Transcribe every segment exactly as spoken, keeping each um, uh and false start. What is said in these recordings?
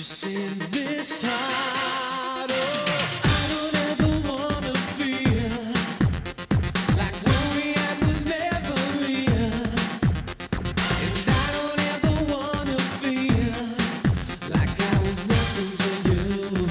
just in this heart. Oh, I don't ever wanna feel like what we had was never real, and I don't ever wanna feel like I was nothing to you.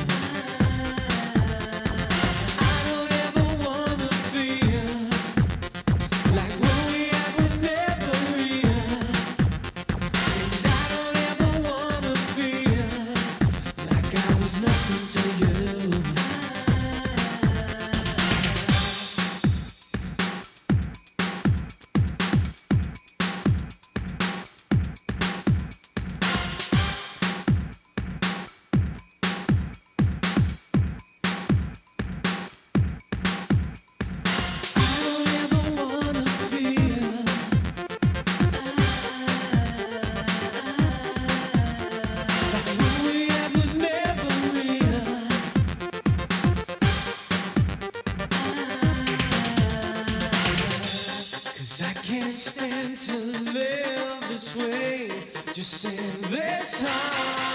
I don't ever wanna feel like what we had was never real, and I don't ever wanna feel like I was nothing to you. I can't stand to live this way, just in this heart.